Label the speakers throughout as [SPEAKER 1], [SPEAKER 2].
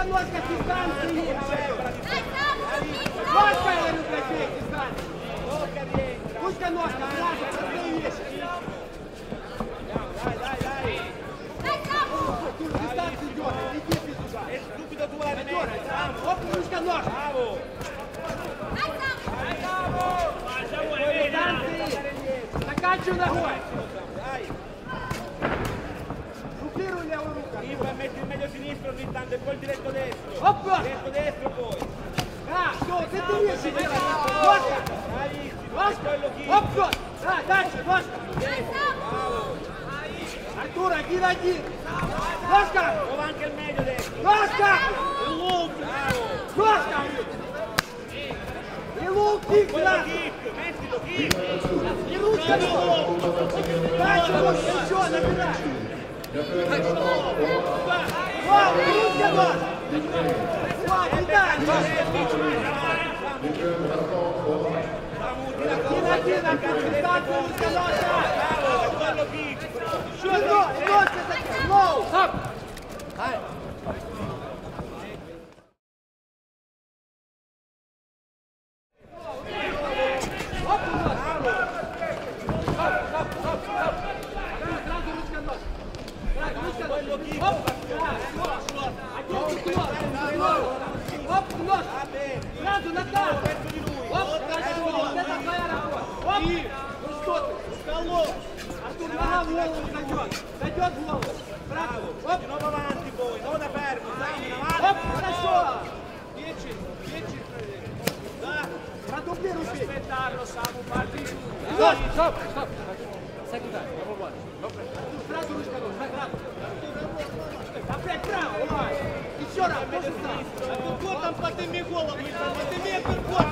[SPEAKER 1] ножка с дистанции! Ножка, я говорю, красивее, дистанции! Пусть-ка ножка, сразу, простые вещи! Тут дистанцию дёрнай, иди ты сюда! Дёрнай, оп, пусть-ка ножка! Дистанции! Заканчивай ногой! Dupliruj levou ruka!
[SPEAKER 2] Sì, poi metti il medio sinistro ogni tanto e poi il diretto destro!
[SPEAKER 1] Hoppa!
[SPEAKER 2] Diretto destro poi!
[SPEAKER 1] Ah, se tu riesci a girare! Nojka! Nojka! Hoppa! Да, дальше, ножка! Артур, один! Ножка!
[SPEAKER 2] Prova anche il medio destro!
[SPEAKER 1] Ножка! Ножка! И лук, кик,
[SPEAKER 2] Quello kick! Mettilo, kick!
[SPEAKER 1] И ручка, дальше, еще, набирай! Вау, ручка, нож! Вау, кидай! Один, консультацию, ручка, ножка!
[SPEAKER 2] Quello kick!
[SPEAKER 1] Еще ножка, лоу! Стоп! Сразу на танк! Оп, вот это твоя работа! Оп! Ну что ты? Скалу! Артур, нога в голову зайдет! Зайдет в голову! Сразу! Оп!
[SPEAKER 2] Di nuovo avanti poi, non da fermo, dai, in avanti!
[SPEAKER 1] Оп, хорошо!
[SPEAKER 3] Dieci,
[SPEAKER 1] Да! Продублируй!
[SPEAKER 3] aspettarlo, Samu, parti giù.
[SPEAKER 1] Стоп! Секунда, сразу ручка нож, сразу! Опять право, давай! Еще раз, тоже сразу!
[SPEAKER 3] Вот там подними голову, подними перход,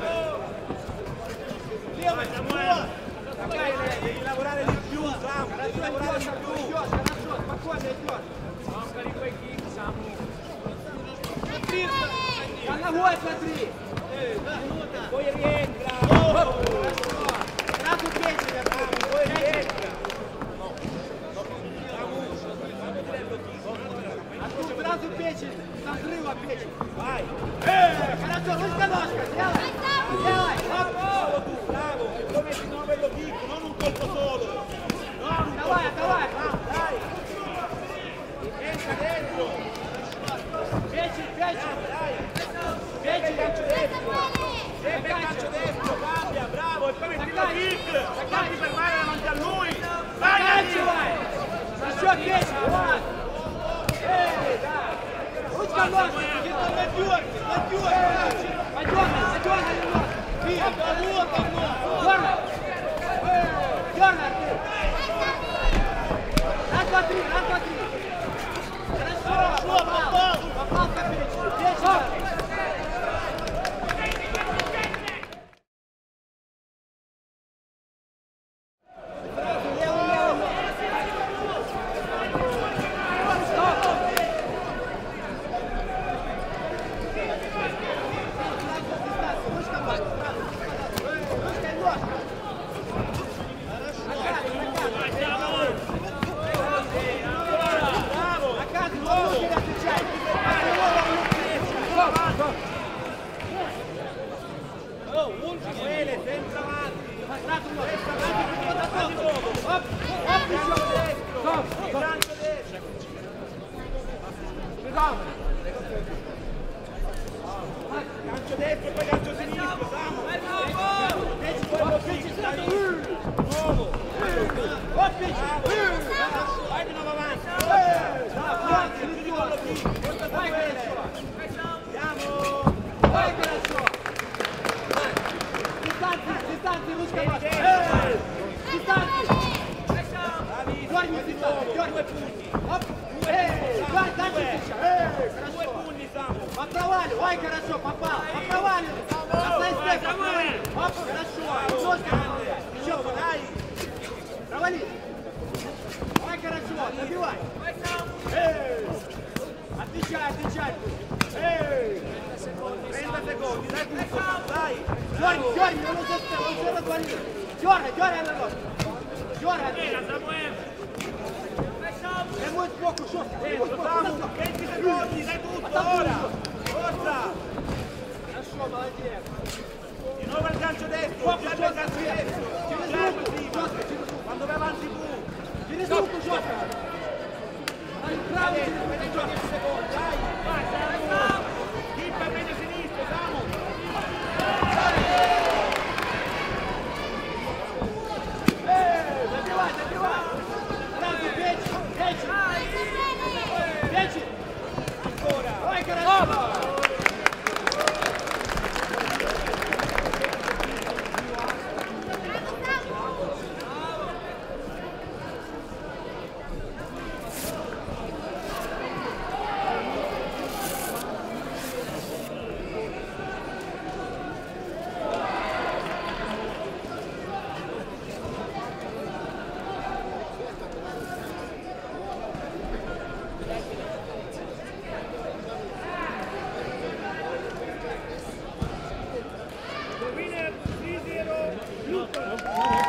[SPEAKER 3] левый, вот!
[SPEAKER 2] Devi lavorare di più, Samu, devi lavorare di più!
[SPEAKER 1] Идешь, хорошо, спокойно идешь!
[SPEAKER 3] Mancali quei kick, Samu.
[SPEAKER 1] За ногой смотри!
[SPEAKER 2] Poi rientra!
[SPEAKER 1] Сразу печень, Артур!
[SPEAKER 2] Poi rientra!
[SPEAKER 1] Артур, сразу печень! Со взрыва печень!
[SPEAKER 2] Vai!
[SPEAKER 1] Хорошо, ручка-ножка, делай! Делай! Оп!
[SPEAKER 2] Bravo tu, bravo! E poi metti di nuovo quello kick, non un colpo solo! Non un
[SPEAKER 1] Давай, давай!
[SPEAKER 2] dai! Entra dentro!
[SPEAKER 1] Печень, печень!
[SPEAKER 2] Dai!
[SPEAKER 1] Печень!
[SPEAKER 2] Calcio dentro! Sempre calcio dentro, cambia, bravo! E poi metti lo kick! Fatti fermare davanti a lui! Vai!
[SPEAKER 1] Заканчивай! Еще печень! Вот! Да! Ручка-ножка!
[SPEAKER 3] Где-то надергай!
[SPEAKER 1] Подергай, задергай немного!
[SPEAKER 3] Вот оно!
[SPEAKER 1] Дергай! Дергай, Артур! Раз, два, три!
[SPEAKER 3] Хорошо, попал!
[SPEAKER 1] Попал по печени! Печень!
[SPEAKER 2] Samuele, sempre avanti!
[SPEAKER 1] Сразу нож!
[SPEAKER 2] Avanti poco!
[SPEAKER 1] Оп! Оп, еще! Стоп!
[SPEAKER 2] Calcio dentro! Calcio dentro e poi calcio sinistro, Samu! Quello kick, dai! Nuovo!
[SPEAKER 1] Оп, печень!
[SPEAKER 2] Bravo! Vai di nuovo avanti!
[SPEAKER 1] Avanti,
[SPEAKER 2] Chiudi quello kick! Questo
[SPEAKER 1] Vai,
[SPEAKER 2] Samuele!
[SPEAKER 1] хорошо!
[SPEAKER 2] Andiamo!
[SPEAKER 1] Vai, хорошо! Дистанции, ручка ножка! Дистанции! Дерни, дистанции, дерни! Оп! Дальше сейчас!
[SPEAKER 2] Due pugni, Samu!
[SPEAKER 1] По провалю! Ой, хорошо, попал! По провалю! На сайстеп, по провалю! Оп, хорошо! Ножка! Еще,
[SPEAKER 2] Dai!
[SPEAKER 1] провали! Ой, хорошо, забивай! Отвечай!
[SPEAKER 2] 30 secondi, dai tutto! Dai!
[SPEAKER 1] Дерни, он уже развалил! Дергай на нож! Дергай! è molto poco sotto.
[SPEAKER 2] Samu, 20 secondi, dai tutto, ora! Forza! Di nuovo il calcio destro, già il calcio destro! Quando vai avanti tu!
[SPEAKER 1] Vieni su, gioca! Dai, bravo!
[SPEAKER 2] Dai, 10 secondi, dai! Vai, Samu! Chi per meglio sinistro, Samu!
[SPEAKER 1] Dai, vai! Bravo, 10!
[SPEAKER 2] Ancora!
[SPEAKER 1] Vai, caramba!
[SPEAKER 3] The winner 3-0 Luton.